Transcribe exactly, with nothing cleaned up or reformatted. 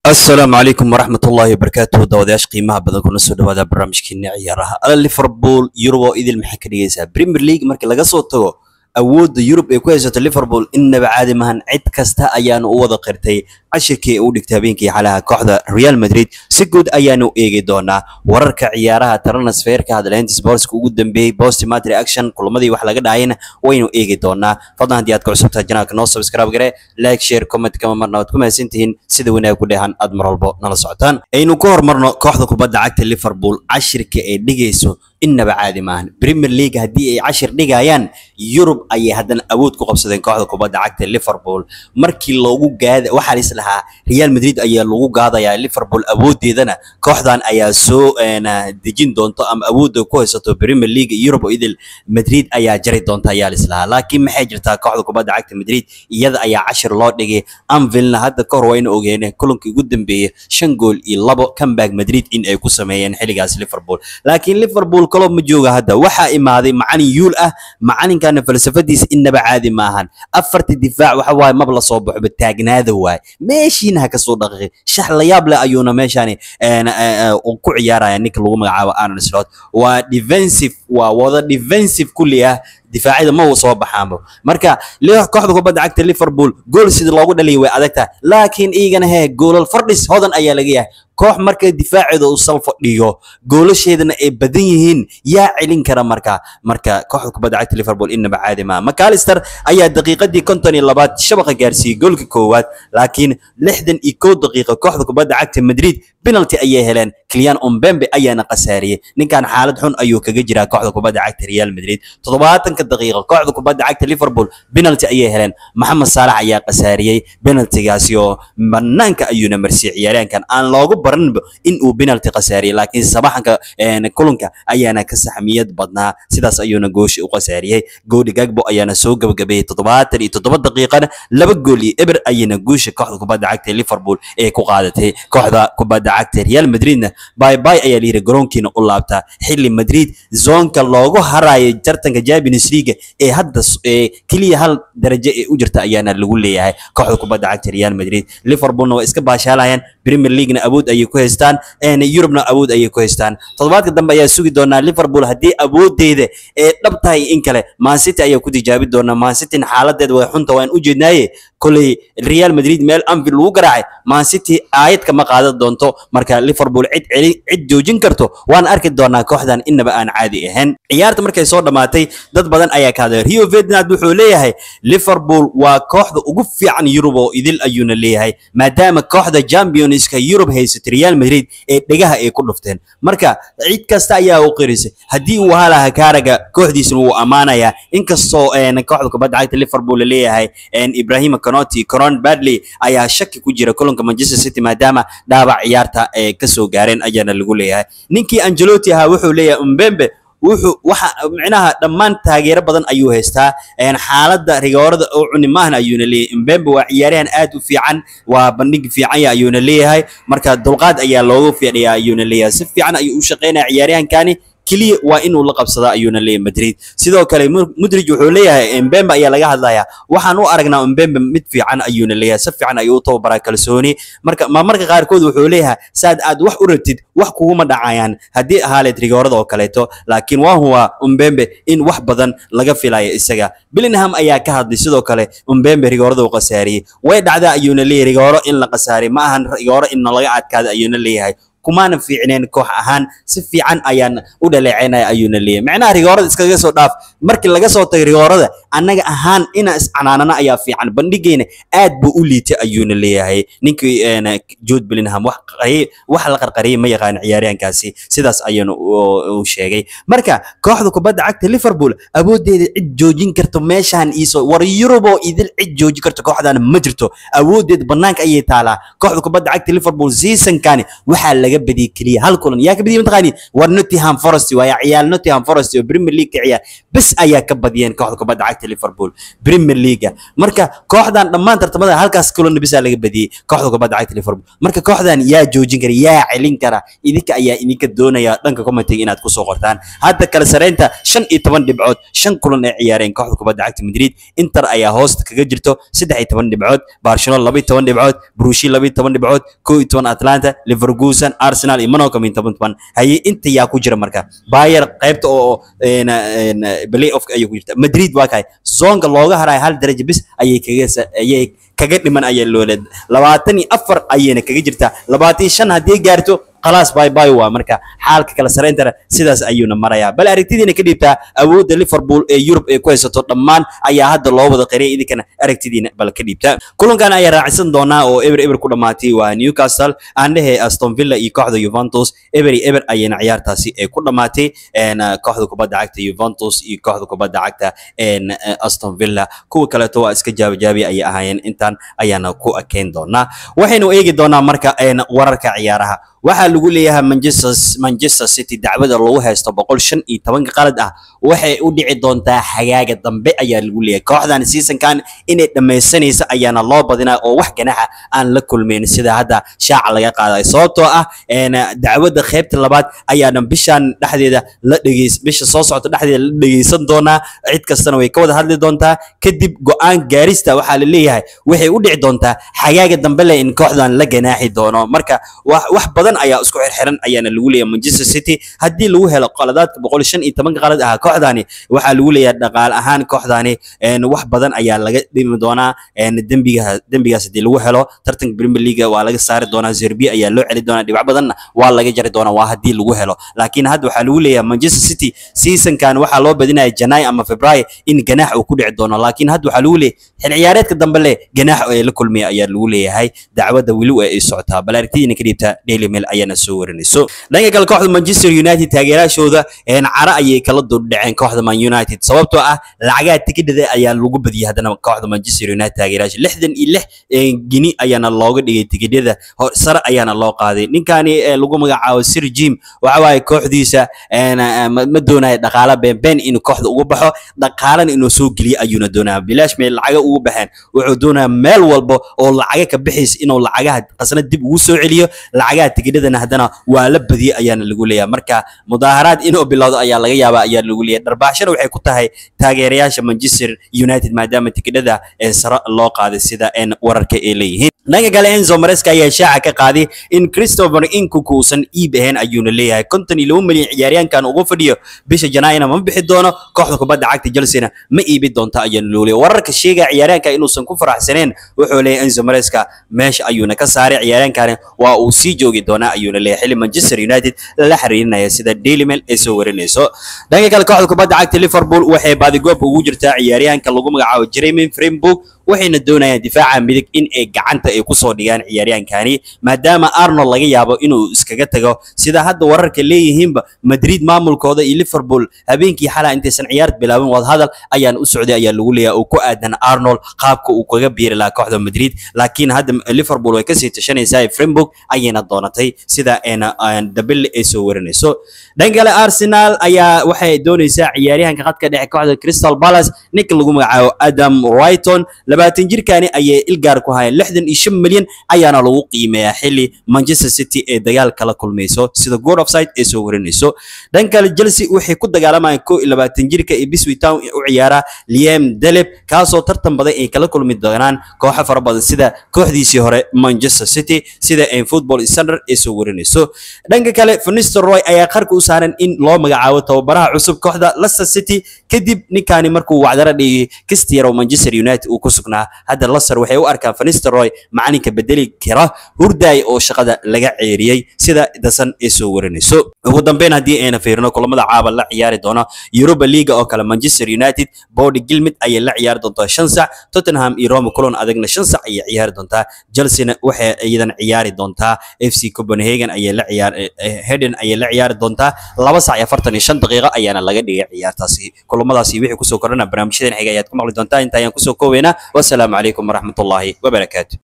السلام عليكم ورحمة الله وبركاته داوداش قيمها بدن كنا سو هذا برنامج كنا عيارها على ليفربول يورو إذا المحكرية بريمير ليج مركز لقى صوته أود يوروب إكويزة ليفربول إن بعد ما هن عد كستا أيان ووضع قرتي عشكي أود كتابينكي على كوحدة ريال مدريد سجود أيانو إيجي دونا وررك عيارها ترانسفير كهذا الهند سبورتس قدام بي بوست مات رياكشن كل مدي وحلا قد عين وينو إيجي دونا فضلا هديات كعصبتها جناك نو سبسكرايب قري لايك شير كومنت كمان مرنا وتكون سنتين سيدونا كلها أدمرال بو نلا سعتان أينو كور مرنا كوحدة كبدا عكت ليفربول عشركي إيه ديجيسو إن بعد ما هن بريمير ليج هدي عشر دقايان يوروب أي هذا أود كقبصدين كوحدة كبدا عكت ليفربول مركي لوجو جاد وحارس لها ريال مدريد أي لوجو جاد يا ليفربول أود دينا كوحدان أي سو أنا دجين دونتو أم أود كويسة بريمير ليج يوروب إذا مدريد أي جري دونتا يا لسلها لكن محجرتها كوحدة كبدا عكت مدريد يذا أي عشر لوت دقي أم فيلنا هذا كروين أوجينه كلهم كيقدم بيه شنقول يلبو كم باك مدريد إن أي كوسمين حلقاس ليفربول لكن ليفربول كلهم مجوجة هذا وحا إمادي معاني يولأه معاني كان فلسفتيس إنه عادي ماهن أفرت الدفاع وحواي مبلغ صوب بالتاجنا هذا هو ماشي إنها كسر دقيقة شحل يابلا أيونا ماشاني أنا وكل عيارة يعني كل يوم عاو أنا نسلوت وديفنسيف ووضع ديفنسيف كلها دفاعي ما هو صوب حامو مركا ليه كوحدة كبدا عكت ليفربول جول سيد الله قد ليه وعدتها لكن إيجانا هي جول الفردس هذا أيا لقيه كوح مركا دفاعي ذو الصلف ليه جول شيدنا بديهن يا علين كرا مركا مركا كوحدة كبدا عكت ليفربول إنه بعد ما ماكاليستر أي دقيقة دي كونتوني لبات شبكة جارسي جول كوات لكن لحدن إيكو دقيقة كوحدة كبدا عكت مدريد بنالتي أيه هلان كليان أمبامبي أيه نقصاري نين كان حالة حن أيو كجرا كوحدة كبدا عكت ريال مدريد تضباطن دقيقة قاعد كبدا عكت ليفربول بنالتي أيه هلان محمد صلاح أيه قساري بنالتي جاسيو منانك أيونا مرسي عيالين كان أنا لوجو برنب إنه بنالتي قساري لكن صباحا ك يعني كلنك أيانا كسحمية بدنا سداس أيونا جوش وقساري جودي جاكبو أيانا سوق بجبي تضباط ري تضبط دقيقة لبقولي إبر أيانا جوش قاعد كبدا عكت ليفربول إيه كقاعدته قاعد كبدا عكت ريال مدريد باي باي أيه لير جرونكين الله بتا حل مدريد زون كاللوجو هراي جرتن كجايب نسريجة إيه هذا إيه كلية هال درجة إيه أجرت أيانا اللي قول لي هاي كحول كبدا عكت ريال مدريد ليفربول نو إسكاب باشالاين بريمير ليجنا أبود أي كويستان إيه يوروبنا أبود أي كويستان طلبات قدام بيا سوق دونا ليفربول هدي أبود ده إيه لبتاي إنكله ما سيت أيه كودي جابت دونا ما سيت حالة ده وحنت وين أجدناي كل ريال مدريد ميل أم في الوقرع ما سيت آيات كما قادت دونتو مركا ليفربول عد عد عد جوجين كرتو وأنا أركض دونا كوحدان إن بقى أنا عادي هن عيارة مركا صور دماتي ضد بدن أيه كذا ريو فيدناد بحوليه هاي ليفربول وكوحدة وقف عن يوروبو إذل أيون اللي هاي ما دام كوحدة جامبيونيس كيوروب هي ست ريال مدريد دقها إيه كله فتين مركا عيد كاستا يا وقريسه هدي وهلا هكارجا كوحدي سنو أمانة يا إنك الصو إن كوحدة كبد عيد ليفربول اللي هاي إن إبراهيم كوناتي كرون بادلي أيها شك كوجرا كلهم كمانشستر سيتي ما دام دابع عيارته كسو جارين أجانا اللي يقول لي نينكي أنجلوتي ها وحوليه مبمبه wuxuu waxa micnaha dhamaan taageero badan ayuu haystaa een xaaladda rigoorada oo cunimahan ayuuna leeyahay Mbembe waa ciyaaryahan aad u fiican waa bandhig fiican ayuuna leeyahay marka dulqaad ayaa loogu fiicnaa ayuuna leeyahay si fiican ayuu u shaqeynaa ciyaaryahankani كلي وإنه لقب صدا أيونا ليه مدريد سيدو كلي مدرج وحوليه إمبامبا أيا لقى هذايا وحنو أرجنا إمبامبا مدفع عن أيونا ليه سفع عن أيوتو براكلسوني مرك ما مرك غير كود وحوليها ساد أد وح أرتد وحكو هم دعيان هدي حالة رجارة وكلته لكن وهو إمبامبا إن وح بدن لقى في لاي السجا بلنهم أيا كهاد سيدو كلي إمبامبا رجارة وقساري ويدعدا أيونا ليه رجارة إن لقساري ما هن رجارة إن لقى عد كذا أيونا ليه هاي كمان في عنين كوح أهان سفي عن أيان وده عنا أيون اللي معناه رجارة إسكاجة صداف مركل لقى صوت رجارة أنا أهان إنا أنا أيا في عن بندقين أد بقولي تأيون اللي هي نيكي أنا جود بلينهم وح قريب وحلقة قريب ما يغان عيارين كاسي سداس أيون وشيء مركا كوح ذو كبد عكت ليفربول أبو دي جوجين كرتو ماشان إيسو وريوروبو إذا الجوج كرتو كوح ذا مجرتو أبو دي بنانك أي تالا كوح ذو كبد عكت ليفربول زيسن كاني وحل بدي كلي هالكلن يا كبدي متغني ورنوتيهام فورست ويا عيال نوتيهام فورست وبريمير ليج عيال بس أيا كبديان كوحدة كبد عكت ليفربول بريمير ليجا مركا كوحدان دمان ترتمدا هالكاس كلون بس على بدي كوحدة كبد عكت ليفربول مركا كوحدان يا جوجين كري يا علين كرا إذيك أيا إنك الدنيا يا دنك كومنتي إنها تكون صغرتان هذا كلا سرينتا شن إتمن دبعود شن كلون عيارين كوحدة كبد عكت مدريد إنتر أيا هوست كجرتو سدح إتمن دبعود برشلونة لبي إتمن دبعود بروشي لبي إتمن دبعود كو إتمن أتلانتا ليفرغوسن أرسنال إيمانو كمين تمن تمن هاي أنت يا كوجر مركا باير قيبت أو إن إن بلاي أوف أيو كوجر مدريد واقعي زونغ لوجا هراي هال درجة بس أي كجس أي كجت من أي الولد لبعتني أفر أينا كجرتا لبعتي شن هدي جارتو خلاص باي باي وامريكا حالك كلا سرين ترى سيداس أيونا مريا بل أركتدي نكديبتا أود ليفربول يوروب كويس تطمان أي هذا الله وذا قريه إذا كان أركتدي بل كديبتا كلهم كان أي راعسن دونا أو إبر إبر كل ماتي ونيوكاسل عنده أستون فيلا يكحد يوفنتوس إبر إبر أي نعيار تاسي كل ماتي إن كحد كبد عكت يوفنتوس يكحد كبد عكت إن أستون فيلا كو كلا توا إسكجاب جابي أي أهين إنتان أي أنا كو أكين دونا وحين ويجي دونا مركا إن ورك عيارها waxaa lagu leeyahay Manchester Manchester City dacwada lagu haysto boqol shan iyo toban qalad ah waxay u dhici doontaa xagaaga dambe ayaa lagu leeyahay kooxdan season kan inay dhameysanaysa ayaana loo badinaa oo wax ganaxa aan la kulmeyn sida hadda shaaca laga qaaday sababtoo ah een dacwada qaybta labaad ayaana bishan dhexdeeda la dhageys bisha soo socota dhexdeeda la dhageysan doonaa cid kastana way ka wada hadli doontaa kadib go'aan gaarista waxaa la leeyahay waxay u dhici doontaa xagaaga dambe le in kooxdan la ganaaxi doono marka wax badan ayaa isku xirxiran ayaana lagu leeyahay Manchester City hadii lagu helo qaladaadka boqol shan iyo toban qalad ah kooxdani waxa lagu leeyahay dhaqaal ahaan kooxdani een wax badan ayaa laga dhimi doonaa een dambiga dambigaas hadii lagu helo tartanka Premier League waa laga saari doonaa Serbia ayaa loo celi doonaa dhibac badan waa laga jari doonaa waa hadii lagu helo laakiin hadda waxa lagu leeyahay Manchester City season kan waxa loo badinaya Janaayo ama February in ganaax uu ku dhici doono laakiin hadda waxa lagu leeyahay xil ciyaareedka dambe le ganaax ay la kulmiyay ayaa lagu leeyahay dacwada wili ay socotaa bal aragtidina ka dhibta Daily Mail ayana soo warinayso dhanka kale kooxda Manchester United taageeraashooda een cara ayay kala durdhaceen kooxda Man United sababtoo ah lacagaha tikidhada ayaa lagu badiyay hadana kooxda Manchester United taageeraash lixdan iyo lix gini ayaana looga dhigay tikidhada sare ayaana loo qaaday ninkani lagu magacaabo Sir Jim waxa waay kooxdiisa een ma doonayo dhaqaale been been in kooxda ugu baxo dhaqaalan inuu soo geliyo ayuuna doonaa bilaash meel lacag ugu baxeen wuxuu doonaa meel walba oo lacag ka bixis inuu lacagaha qasnad dib ugu soo celiyo lacagaha tikidhadana hadana waa la badiyay ayaana lagu leeyahay marka mudaaharaad inuu bilowdo ayaa laga yaabaa ayaa lagu leeyahay darbaashana waxay ku tahay taageerayaasha Manchester United maadaama tikidhada ee sare loo qaaday sida in wararka ay leeyihiin dhanka kale Enzo Maresca ayaa shaaca ka qaaday in Christopher Nkunku uusan iib ahayn ayuuna leeyahay konton iyo laba milyan ciyaaryahankan ugu fadhiyo bisha Janaayo ma bixi doono kooxda kubadda cagta Chelsea ma iibi doonta ayaana lagu leeyahay wararka sheegaya ciyaaryahanka inuusan ku faraxsaneen wuxuu leeyahay Enzo Maresca meesha ayuuna ka saaray ciyaaryahankan waa uu sii joogi doonaa ayuuna leeyahay xilli Manchester United la xiriirinaya sida Daily Mail ay soo warinayso dhanka kale kooxda kubadda cagta Liverpool waxay baadi goob ugu jirtaa ciyaaryahanka lagu magacaabo Jeremy Frimpong waxayna doonayaan difaaca midig in ay gacanta ay ku soo dhigaan ciyaaryahankani maadaama Arnold laga yaabo inuu iskaga tago sida hadda wararka leeyihiinba Madrid maamulkooda iyo Liverpool habeenkii xalaa intaysan ciyaar bilaabin wada hadal ayaan u socday ayaa lagu leeyahay oo ku aadan Arnold qaabka uu kaga biiri lahaa kooxda Madrid laakiin hadda Liverpool way ka sii tashanaysaa Frimpong ayayna doonatay sida aan double ay soo warinayso dhanka kale Arsenal ayaa waxay doonaysaa ciyaaryahanka qadka dhexe kooxda Crystal Palace ninka lagu magacaabo Adam Wrighton labaatan jirkaani ayay ilgaar ku hayeen lixdan iyo shan milyan ayaana lagu qiimeeyaa xilli Manchester City ee dagaal kala kulmayso sida Goal Offside ay soo warinayso dhanka kale Chelsea waxay ku dagaalamayaan koob iyo labaatan jirka ee Ipswich Town u ciyaara Liam Delap kaasoo tartan badan ay kala kulmi doonaan kooxo fara badan sida kooxdiisii hore Manchester City sida ay Football Insider ay soo warinayso dhanka kale Van Nistelrooy ayaa qarka u saaran in loo magacaabo tababaraha cusub kooxda Leicester City kadib ninkani markuu wacdara dhigay Cristiano Manchester United uu ku sugnaa hadda Leicester waxay u arkaan Van Nistelrooy macalinka bedeli kara hurday oo shaqada laga ceeriyay sida dasan ay soo warinayso ugu dambeyn hadii ayna fiirino kulamada caaba la ciyaari doona Europa League oo kale Manchester United Body Gilmid ay la ciyaari doontaa shan sac Tottenham iyo Roma kulan adagna shan sac ay ciyaari doontaa Chelsea waxay iyadan ciyaari doontaa F C Copenhagen ay la ciyaar Heden ay la ciyaari doontaa laba sac iyo afartan iyo shan daqiiqo ayaana laga dhigay ciyaartaasi kulamadaasi wixii ku soo korana barnaamijyadan xiga ayaad ku maqli doontaa inta ayaan ku soo koobeena والسلام عليكم ورحمة الله وبركاته.